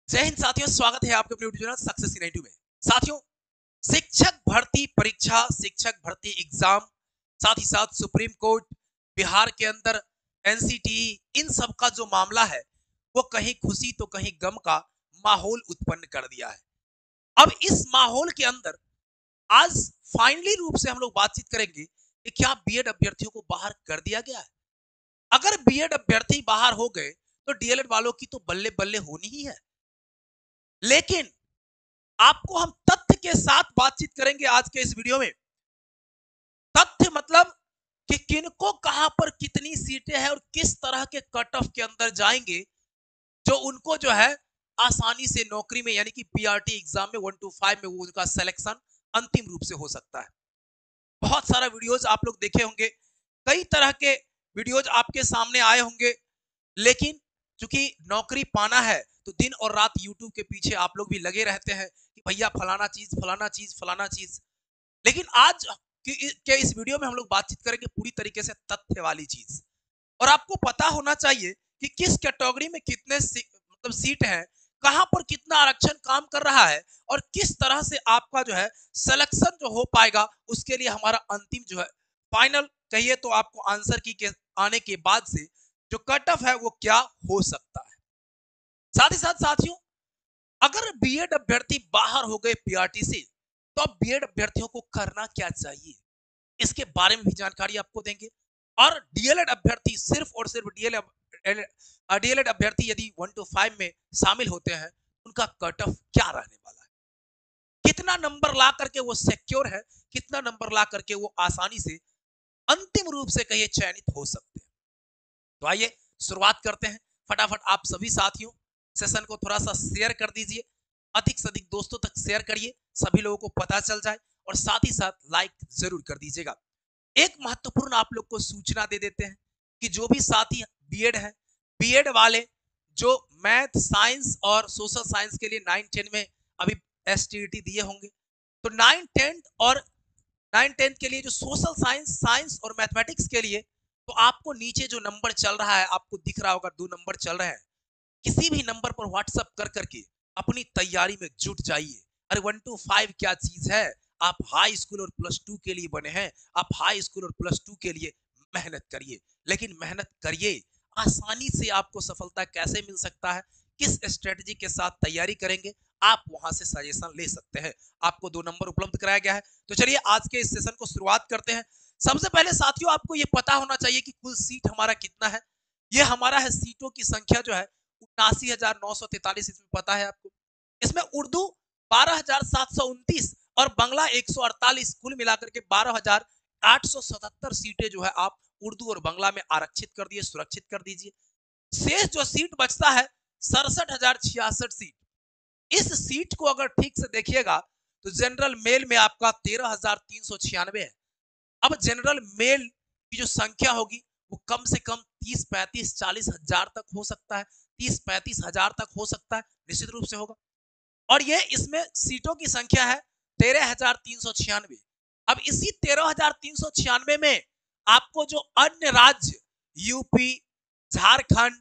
जय हिंद साथियों, स्वागत है आपके अपने यूट्यूब चैनल सक्सेस इन 92 में। साथियों, शिक्षक भर्ती परीक्षा, शिक्षक भर्ती एग्जाम, साथ ही साथ सुप्रीम कोर्ट, बिहार के अंदर एनसीटीई, इन सब का जो मामला है वो कहीं खुशी तो कहीं गम का माहौल उत्पन्न कर दिया है। अब इस माहौल के अंदर आज फाइनली रूप से हम लोग बातचीत करेंगे कि क्या बीएड अभ्यर्थियों को बाहर कर दिया गया है। अगर बीएड अभ्यर्थी बाहर हो गए तो डीएलएड वालों की तो बल्ले बल्ले होनी ही है। लेकिन आपको हम तथ्य के साथ बातचीत करेंगे आज के इस वीडियो में। तथ्य मतलब कि किनको कहां पर कितनी सीटें हैं और किस तरह के कट ऑफ के अंदर जाएंगे जो उनको जो है आसानी से नौकरी में यानी कि पीआरटी एग्जाम में 1 to 5 में वो उनका सिलेक्शन अंतिम रूप से हो सकता है। बहुत सारा वीडियोज आप लोग देखे होंगे, कई तरह के वीडियोज आपके सामने आए होंगे, लेकिन चूंकि नौकरी पाना है तो दिन और रात यूट्यूब के पीछे आप लोग भी लगे रहते हैं कि भैया फलाना चीज फलाना चीज फलाना चीज। लेकिन आज के इस वीडियो में हम लोग बातचीत करेंगे पूरी तरीके से तथ्य वाली चीज। और आपको पता होना चाहिए कि किस कैटेगरी में कितने मतलब सीट है, कहां पर कितना आरक्षण काम कर रहा है और किस तरह से आपका जो है सिलेक्शन जो हो पाएगा, उसके लिए हमारा अंतिम जो है फाइनल कहिए तो आपको आंसर की के आने के बाद से जो कट ऑफ है वो क्या हो सकता है। साथ ही साथ साथियों, अगर बीएड अभ्यर्थी बाहर हो गए पीआरटी से तो अब बीएड अभ्यर्थियों को करना क्या चाहिए, इसके बारे में भी जानकारी आपको देंगे। और डीएलएड अभ्यर्थी सिर्फ और सिर्फ डीएलएड अभ्यर्थी यदि 1 to 5 में शामिल होते हैं उनका कट ऑफ क्या रहने वाला है, कितना नंबर ला करके वो सिक्योर है, कितना नंबर ला करके वो आसानी से अंतिम रूप से कहिए चयनित हो सकते हैं। तो आइए शुरुआत करते हैं। फटाफट आप सभी साथियों सेशन को थोड़ा सा शेयर कर दीजिए, अधिक से अधिक दोस्तों तक शेयर करिए, सभी लोगों को पता चल जाए, और साथ ही साथ लाइक जरूर कर दीजिएगा। एक महत्वपूर्ण आप लोग को सूचना दे देते हैं कि जो भी साथी बीएड है, बीएड वाले जो मैथ साइंस और सोशल साइंस के लिए 9-10 में अभी एसटीईटी दिए होंगे, तो 9-10 के लिए जो सोशल साइंस साइंस और मैथमेटिक्स के लिए, तो आपको नीचे जो नंबर चल रहा है आपको दिख रहा होगा, 2 नंबर चल रहे हैं, किसी भी नंबर पर व्हाट्सएप कर करके अपनी तैयारी में जुट जाइए। अरे 1 to 5 क्या चीज है, आप हाई स्कूल और +2 के लिए बने हैं, आप हाई स्कूल और +2 के लिए मेहनत करिए। लेकिन मेहनत करिए, आसानी से आपको सफलता कैसे मिल सकता है, किस स्ट्रेटजी के साथ तैयारी करेंगे, आप वहां से सजेशन ले सकते हैं। आपको 2 नंबर उपलब्ध कराया गया है। तो चलिए आज के इस सेशन को शुरुआत करते हैं। सबसे पहले साथियों आपको ये पता होना चाहिए कि कुल सीट हमारा कितना है। ये हमारा है सीटों की संख्या जो है 79,943, इसमें पता है आपको। इसमें उर्दू 12,729 और बांग्ला 148, कुल मिलाकर के 12,877 सीटें जो है आप उर्दू और बांग्ला में आरक्षित कर दिए, सुरक्षित कर दीजिए। शेष जो सीट बचता है 67,066 सीट। इस सीट को अगर ठीक से देखिएगा तो जनरल मेल में आपका 13,396 है। अब जनरल मेल की जो संख्या होगी वो कम से कम 30, 35, 40 हजार तक हो सकता है, 30, 35 हजार तक हो सकता है, निश्चित रूप से होगा। और ये इसमें सीटों की संख्या है 13,396। अब इसी 13,396 में आपको जो अन्य राज्य यूपी, झारखंड,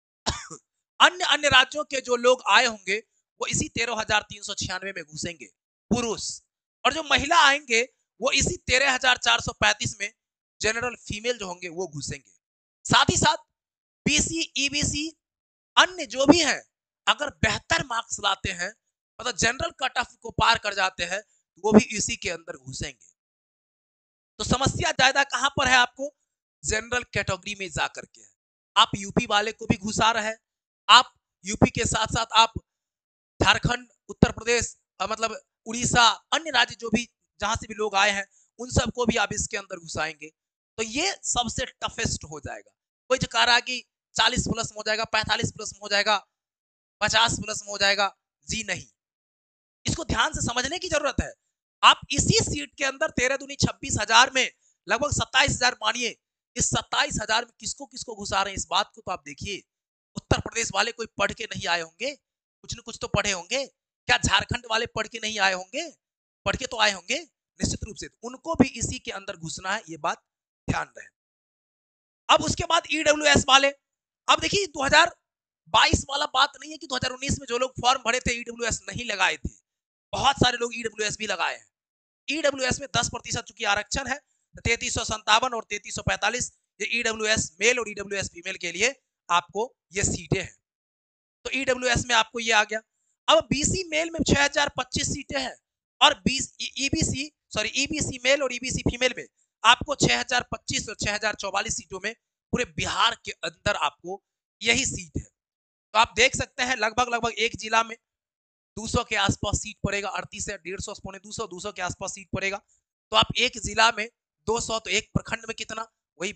अन्य अन्य राज्यों के जो लोग आए होंगे वो इसी 13,396 में घुसेंगे, पुरुष। और जो महिला आएंगे वो इसी 13,435 में जनरल फीमेल जो होंगे वो घुसेंगे। साथ ही साथ बीसी, ईबीसी, अन्य जो भी है, अगर बेहतर मार्क्स लाते हैं मतलब जनरल कट ऑफ को पार कर जाते हैं, वो भी इसी के अंदर घुसेंगे। तो समस्या ज्यादा कहां पर है आपको, जनरल कैटेगरी में जाकर के है। आप यूपी वाले को भी घुसा रहे हैं, आप यूपी के साथ साथ आप झारखंड, उत्तर प्रदेश, मतलब उड़ीसा, अन्य राज्य जो भी जहां से भी लोग आए हैं उन सबको भी आप इसके अंदर घुसाएंगे। तो ये सबसे टफेस्ट हो जाएगा। कोई जो कह रहा है कि 40 प्लस में हो जाएगा, 45 प्लस में हो जाएगा, 50 प्लस में हो जाएगा, जी नहीं। इसको ध्यान से समझने की जरूरत है। आप इसी सीट के अंदर 13 दूनी 26,000 में लगभग 27,000 मानिए, इस 27,000 में किसको किसको घुसा रहे हैं इस बात को तो आप देखिए। उत्तर प्रदेश वाले कोई पढ़ के नहीं आए होंगे, कुछ न कुछ तो पढ़े होंगे। क्या झारखंड वाले पढ़ के नहीं आए होंगे, पढ़ के तो आए होंगे निश्चित रूप से। उनको भी इसी के अंदर घुसना है, ये बात ध्यान रहे। अब उसके बाद ईडब्ल्यूएस वाले, अब देखिए 22 वाला बात नहीं है कि 2019 में जो लोग फॉर्म भरे थे ईडब्ल्यूएस नहीं लगाए थे, बहुत सारे लोग ईडब्ल्यूएस भी लगाए हैं। ईडब्ल्यूएस में 10% चूंकि आरक्षण है, 3357 और 3345 ये ईडब्ल्यूएस मेल और ईडब्ल्यूएस फीमेल के लिए आपको ये सीटें हैं। तो ईडब्ल्यूएस में आपको ये आ गया। अब बीसी मेल में 6025 सीटें हैं और ईबीसी मेल और ईबीसी फीमेल में आपको 6025 और 6044 सीटों में पूरे बिहार के अंदर आपको यही सीट है। तो आप देख सकते हैं लगभग एक जिला में 200 के आसपास सीट पड़ेगा, 38 से 150 पौने 200 के आसपास सीट पड़ेगा। तो आप एक जिला में 200 तो एक प्रखंड में कितना, वही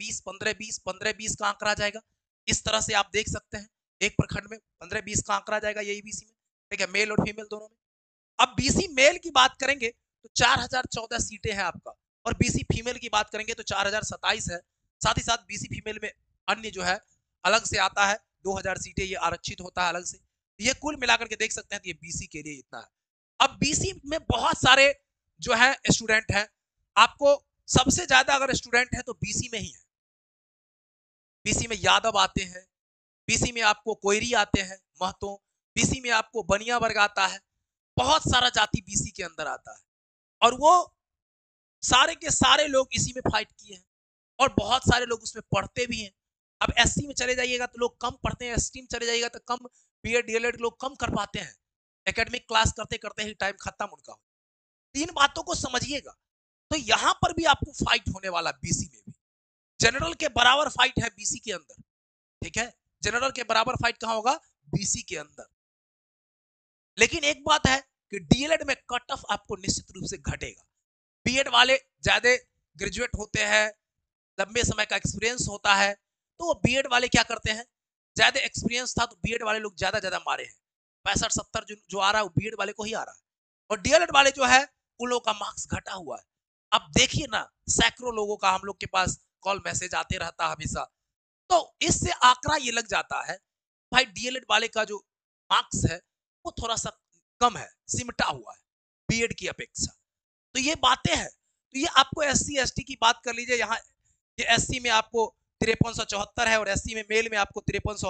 15-20 का आंकड़ा जाएगा। इस तरह से आप देख सकते हैं एक प्रखंड में 15-20 का आंकड़ा जाएगा ये ईबीसी में, ठीक है, मेल और फीमेल दोनों में। अब बीसी मेल की बात करेंगे तो 4014 सीटें हैं आपका, और बीसी फीमेल की बात करेंगे तो 4027 है। साथ ही साथ बीसी फीमेल में अन्य जो है अलग से आता है, 2000 सीटें ये आरक्षित होता है अलग से। ये कुल मिलाकर के देख सकते हैं तो ये बीसी के लिए इतना है। अब बीसी में बहुत सारे जो है स्टूडेंट हैं, आपको सबसे ज्यादा अगर स्टूडेंट है तो बीसी में ही है। बीसी में यादव आते हैं, बीसी में आपको कोयरी आते हैं, महतो, बीसी में आपको बनिया वर्ग आता है, बहुत सारा जाति बीसी के अंदर आता है, और वो सारे के सारे लोग इसी में फाइट किए हैं और बहुत सारे लोग उसमें पढ़ते भी हैं। अब एससी में चले जाइएगा तो लोग कम पढ़ते हैं, एसटी में चले जाइएगा तो कम बीएड डीएलएड लोग कम कर पाते हैं, एकेडमिक क्लास करते करते ही टाइम खत्म उनका। तीन बातों को समझिएगा। तो यहां पर भी आपको फाइट होने वाला बीसी में भी, जनरल के बराबर फाइट है बीसी के अंदर, ठीक है, जनरल के बराबर फाइट कहां होगा, बीसी के अंदर। लेकिन एक बात है कि डीएलएड में कट ऑफ आपको निश्चित रूप से घटेगा। बीएड वाले ज्यादा ग्रेजुएट होते हैं, लंबे समय का एक्सपीरियंस होता है, तो वो बीएड वाले क्या करते हैं, ज्यादा एक्सपीरियंस था तो बीएड वाले लोग ज्यादा मारे हैं, 65-70 जो आ रहा है वो बीएड वाले को ही आ रहा है, और डीएलएड वाले जो है उन लोगों का मार्क्स घटा हुआ है। अब देखिए ना, सैकड़ों लोगों का हम लोग के पास कॉल मैसेज आते रहता है हमेशा, तो इससे आंकड़ा ये लग जाता है भाई डीएलएड वाले का जो मार्क्स है वो थोड़ा सा कम है, सिमटा हुआ है बीएड की अपेक्षा। तो ये बातें हैं। तो ये आपको एससी एसटी की बात कर लीजिए, यहाँ ये एससी में आपको 5374 है और एससी में मेल में आपको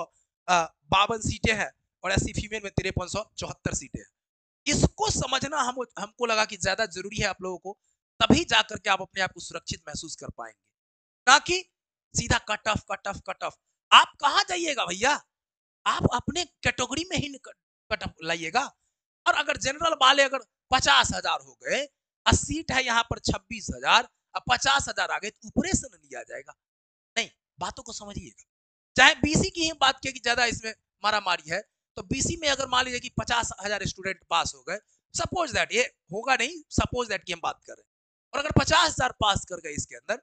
5352 सीटें हैं और एससी फीमेल में 5374 सीटें हैं। इसको समझना हमको लगा कि ज्यादा जरूरी है आप लोगों को, तभी जाकर के आप अपने आप को सुरक्षित महसूस कर पाएंगे, ना कि सीधा cut off cut off cut off. आप कहां जाइएगा भैया, आप अपने कैटेगरी में ही कट ऑफ लाइएगा। और अगर जनरल वाले अगर 50,000 हो गए और सीट है यहाँ पर 26,000, अब 50,000 आ गए तो ऊपरे से न लिया जाएगा, नहीं, बातों को समझिएगा। चाहे बीसी की ही बात किया कि ज्यादा इसमें मारा मारी है, तो बीसी में अगर मान लीजिए कि 50,000 स्टूडेंट पास हो गए, सपोज दैट, ये होगा नहीं, सपोज दैट की हम बात कर रहे हैं, और अगर 50,000 पास कर गए इसके अंदर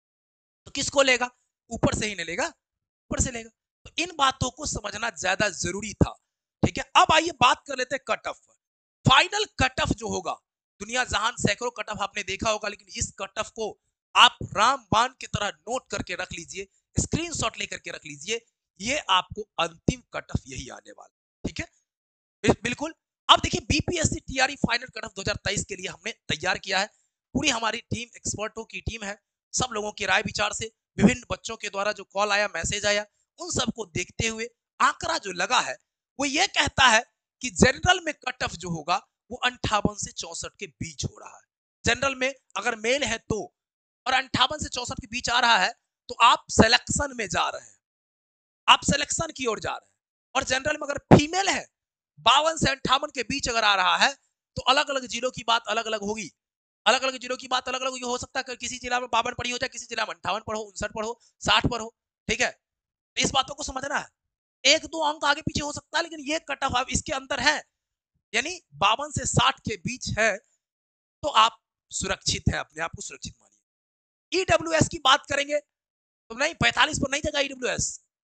तो किसको लेगा, ऊपर से ही नहीं लेगा, ऊपर से लेगा। तो इन बातों को समझना ज्यादा जरूरी था, ठीक है। अब आइए बात कर लेते हैं cut off. Final cut off जो होगा, दुनिया जहान सैकड़ों कट ऑफ आपने देखा होगा, लेकिन इस कट ऑफ को आप रामबाण की तरह नोट करके रख लीजिए, स्क्रीनशॉट लेकर के रख लीजिए, ये आपको अंतिम कट ऑफ यही आने वाला, ठीक है, बिल्कुल। अब देखिए BPSC TRE final cut off 2023 के लिए हमने तैयार किया है, पूरी हमारी टीम एक्सपर्टों की टीम है, सब लोगों की राय विचार से, विभिन्न बच्चों के द्वारा जो कॉल आया, मैसेज आया, उन सबको देखते हुए आंकड़ा जो लगा है वो ये कहता है कि जनरल में कट ऑफ जो होगा वो 58 से 64 के बीच हो रहा है। जनरल में अगर मेल है तो, और 58 से 64 के बीच आ रहा है तो आप सिलेक्शन में जा रहे हैं, आप सिलेक्शन की ओर जा रहे हैं। और जनरल में अगर फीमेल है 52 से 58 के बीच अगर आ रहा है तो अलग अलग जिलों की बात अलग अलग होगी, अलग अलग जिलों की बात अलग अलग हो सकता है, किसी जिला में 52 पढ़ी हो जाए, किसी जिला में 58 पढ़ो, 59 पढ़ो, 60 पर हो, ठीक है। इस बातों को समझना है, एक दो अंक आगे पीछे हो सकता है, लेकिन ये कट ऑफ इसके अंदर है, यानी 52 से 60 के बीच है, तो आप सुरक्षित है, अपने आप को सुरक्षित मानिए। ईडब्ल्यूएस की बात करेंगे तो नहीं, 45 पर नहीं जगह ईडब्ल्यूएस,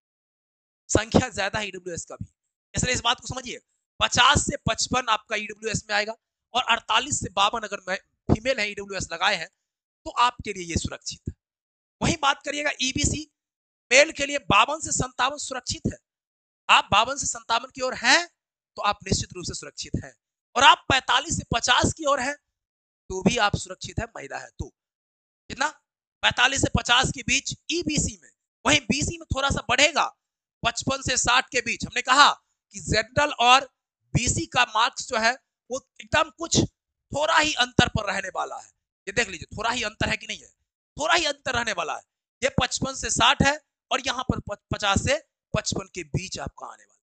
संख्या ज्यादा है ईडब्ल्यूएस का भी, इसलिए इस बात को समझिए। 50 से 55 आपका ईडब्ल्यूएस में आएगा, और 48 से 52 अगर फीमेल है ईडब्ल्यूएस लगाए हैं तो आपके लिए ये सुरक्षित है। वही बात करिएगा ईबीसी मेल के लिए 52 से 57 सुरक्षित है, आप 52 से 57 की ओर हैं तो आप निश्चित रूप से सुरक्षित हैं, और आप 45 से 50 की ओर हैं तो भी आप सुरक्षित है, महिला है तो। कितना, 45 से 50 के बीच ईबीसी में, वहीं बीसी में थोड़ा सा बढ़ेगा, 55 से 60 के बीच। हमने कहा कि जनरल और बीसी का मार्क्स जो है वो एकदम कुछ थोड़ा ही अंतर पर रहने वाला है। ये देख लीजिए थोड़ा ही अंतर है कि नहीं है, थोड़ा ही अंतर रहने वाला है। ये 55 से 60 है और यहाँ पर 50 से 55 के बीच आपका आने वाला,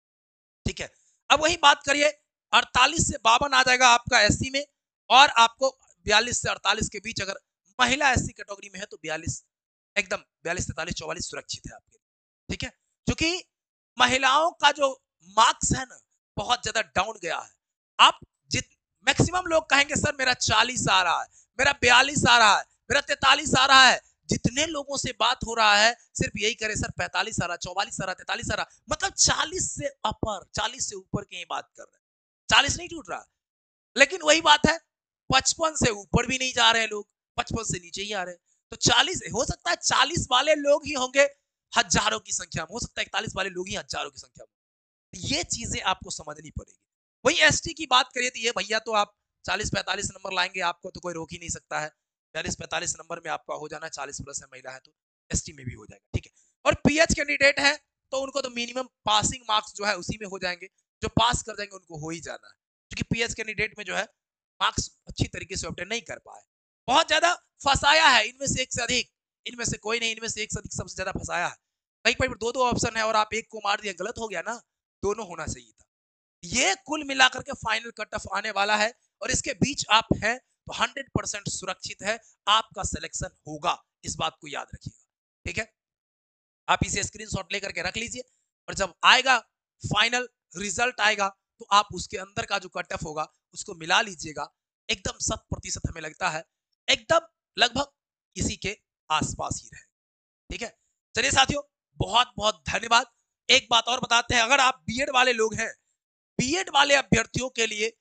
ठीक है। अब वही बात करिए 48 से 52 आ जाएगा आपका एससी में, और आपको 42 से 48 के बीच अगर महिला एससी कैटेगरी में है तो 42 एकदम 42 43 44 सुरक्षित है आपके, ठीक है। क्योंकि महिलाओं का जो मार्क्स है ना बहुत ज्यादा डाउन गया है। आप जित मैक्सिमम लोग कहेंगे सर मेरा 40 आ रहा है, मेरा 42 आ रहा है, मेरा 43 आ रहा है। जितने लोगों से बात हो रहा है सिर्फ यही करे सर 45 आ रहा, 44 आ रहा, 43 आ रहा, मतलब 40 से अपर 40 से ऊपर की बात कर रहे हैं, 40 नहीं टूट रहा। लेकिन वही बात है 55 से ऊपर भी नहीं जा रहे लोग, 55 से नीचे ही आ रहे हैं। तो 40 हो सकता है 40 वाले लोग ही होंगे हजारों की संख्या में, हो सकता है 41 वाले लोग ही हजारों की संख्या में। ये चीजें आपको समझनी पड़ेगी। वही एसटी की बात करिए तो ये भैया तो आप 40-45 नंबर लाएंगे, आपको तो कोई रोक ही नहीं सकता है। 42-45 नंबर में आपका हो जाना, 40 प्लस है महिला है तो एसटी में भी हो जाएगा, ठीक है। और पीएच कैंडिडेट है तो उनको तो मिनिमम पासिंग मार्क्स जो है उसी में हो जाएंगे, जो पास कर जाएंगे उनको हो ही जाना है। क्योंकि पीएच कैंडिडेट में जो है मार्क्स अच्छी तरीके से ऑब्टेन नहीं कर पाए, बहुत ज्यादा फंसाया है इनमें से एक से अधिक, इनमें से कोई नहीं, इनमें से एक से अधिक सबसे ज्यादा फंसाया है। कहीं पर दो दो ऑप्शन है और आप एक को मार दिया, गलत हो गया ना, दोनों होना चाहिए था। ये कुल मिलाकर के फाइनल कट ऑफ आने वाला है और इसके बीच आप हैं तो 100% सुरक्षित है, आपका सिलेक्शन होगा, इस बात को याद रखिएगा, ठीक है। आप इसे स्क्रीनशॉट लेकर के रख लीजिए और जब आएगा फाइनल रिजल्ट आएगा तो आप उसके अंदर का जो कट ऑफ होगा उसको मिला लीजिएगा, एकदम 100% हमें लगता है एकदम लगभग इसी के आसपास ही रहे, ठीक है। चलिए साथियों बहुत बहुत धन्यवाद। एक बात और बताते हैं, अगर आप बीएड वाले लोग हैं, बीएड वाले अभ्यर्थियों के लिए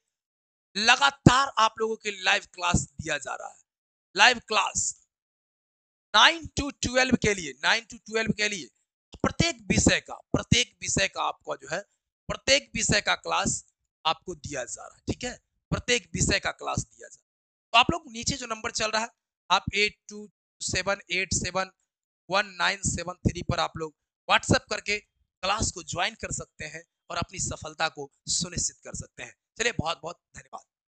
लगातार आप लोगों के लाइव क्लास दिया जा रहा है। लाइव क्लास 9 to 12 के लिए, 9 to 12 के लिए प्रत्येक विषय का आपको जो है प्रत्येक विषय का क्लास आपको दिया जा रहा है, ठीक है। प्रत्येक विषय का क्लास दिया जा रहा है। तो आप लोग नीचे जो नंबर चल रहा है आप 8278711973 पर आप लोग व्हाट्सएप करके क्लास को ज्वाइन कर सकते हैं और अपनी सफलता को सुनिश्चित कर सकते हैं। चलिए बहुत बहुत धन्यवाद।